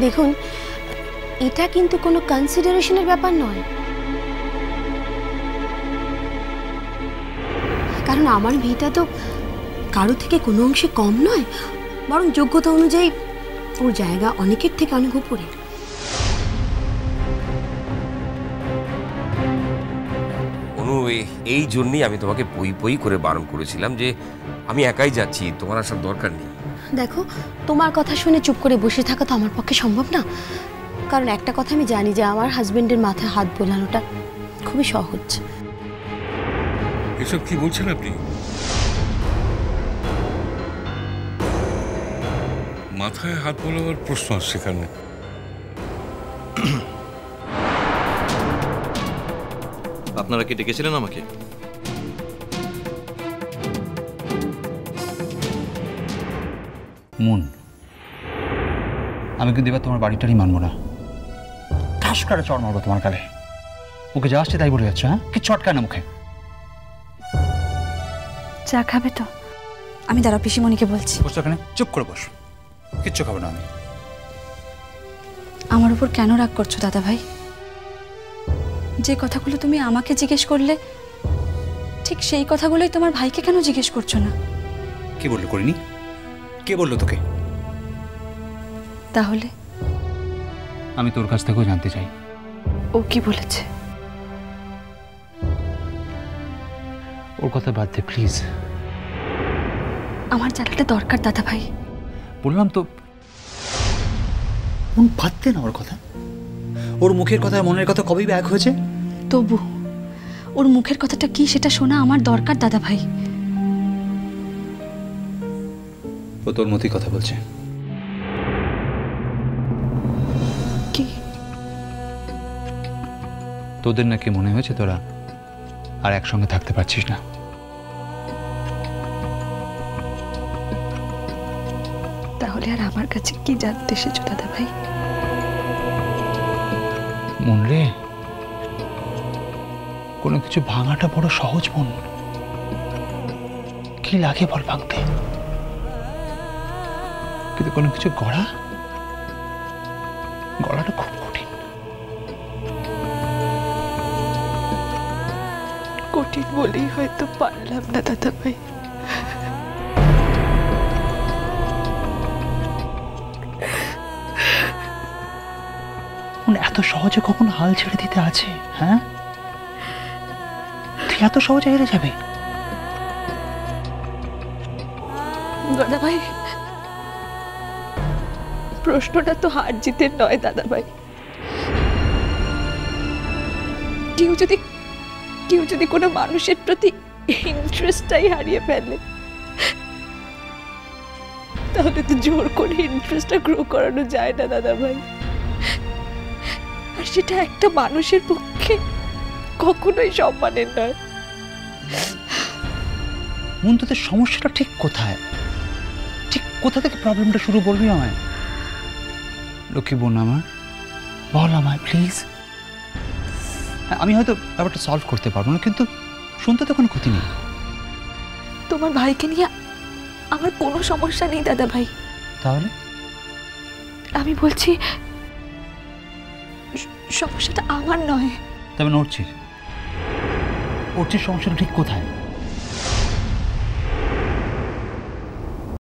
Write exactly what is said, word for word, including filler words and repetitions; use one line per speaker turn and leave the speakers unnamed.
দেখুন, এটা কিন্তু কোনো কনসিডারেশনের ব্যাপার নয়, কারণ আমার মেয়েটা তো কারো থেকে কোনো অংশে কম নয়, বরং যোগ্যতা অনুযায়ী ওর জায়গা অনেকের থেকে অনেক উপরে।
অনু, এই জন্যই আমি তোমাকে পই পই করে বারণ করেছিলাম যে আমি একাই যাচ্ছি, তোমার আসার দরকার নেই।
দেখো, তোমার কথা শুনে চুপ করে বসে থাকা তো আমার পক্ষে সম্ভব না, কারণ একটা কথা আমি জানি যে আমার হাজবেন্ডের মাথায় হাত বোলানোটা খুবই সহজ।
এসব কি বলছেন আপনি? মাথায় হাত বোলাবার প্রশ্ন আসছে কেন?
আপনারা কি ডেকেছিলেন আমাকে?
মন, আমি কিন্তু এবার তোমার বাড়িটারই মানবো না। ঠাস করে চড় মারবো তোমার গালে। ওকে যা আসছে তাই বলে যাচ্ছ? হ্যাঁ, কি চটকায় না মুখে?
চা খাবে তো? আমি দাঁড়াও, পিসিমণিকে বলছি।
বসো এখানে, চুপ করে বস। কিচ্ছু খাবো না আমি।
আমার উপর কেন রাগ করছো দাদা ভাই? যে কথাগুলো তুমি আমাকে জিজ্ঞেস করলে ঠিক সেই কথাগুলোই তোমার ভাইকে কেন জিজ্ঞেস করছো না?
কি বললো করিনি? কে বললো তোকে?
তাহলে
আমি তোর কাছ থেকেও জানতে চাই।
ও কি বলেছে?
ওর কথা বাদ দে প্লিজ।
আমার জানাটা দরকার দাদা ভাই।
বললাম তো, মন বাদ দে না ওর কথা। ওর মুখের কথা মনের কথা কবেই এক হয়েছে।
তবু ওর মুখের কথাটা কি সেটা শোনা আমার দরকার দাদা ভাই।
ও তোর মতোই কথা বলছে।
কি?
তোদের নাকি মনে হয়েছে তোরা আর একসঙ্গে থাকতে পারছিস না।
তাহলে আর আমার কাছে কি জানতে এসেছো দাদা ভাই?
মন রে, কোনো কিছু ভাঙাটা বড় সহজ মন। কি লাগে বল ভাঙতে? কিন্তু কোনো কিছু গড়া, গড়াটা খুব কঠিন।
কঠিন বলেই হয়তো পারলাম না দাদা ভাই।
এত সহজে কখনো হাল ছেড়ে দিতে আছে? হ্যাঁ, তুই এত সহজে হেরে যাবে?
দাদা ভাই, প্রশ্নটা তো হার জিতের নয় দাদা ভাই। কেউ যদি কেউ যদি কোনো মানুষের প্রতি ইন্টারেস্টটাই হারিয়ে ফেলে, তাহলে তো জোর করে ইন্টারেস্টটা গ্রো করানো যায় না দাদা ভাই। আর সেটা একটা মানুষের পক্ষে কখনোই সম্মানের নয়।
মন, তোদের সমস্যাটা ঠিক কোথায়? ঠিক কোথা থেকে প্রবলেমটা শুরু করবি আমায়? লক্ষ্মী বোন আমার, বল আমায় প্লিজ। আমি হয়তো ব্যাপারটা সলভ করতে পারবো না, কিন্তু শুনতে তো কোনো ক্ষতি নেই।
তোমার ভাইকে নিয়ে আমার কোনো সমস্যা নেই দাদা ভাই।
তাহলে
আমি বলছি সমস্যাটা আমার নয়।
তবে নড়ছিস? নড়ছিস, সমস্যাটা ঠিক কোথায়?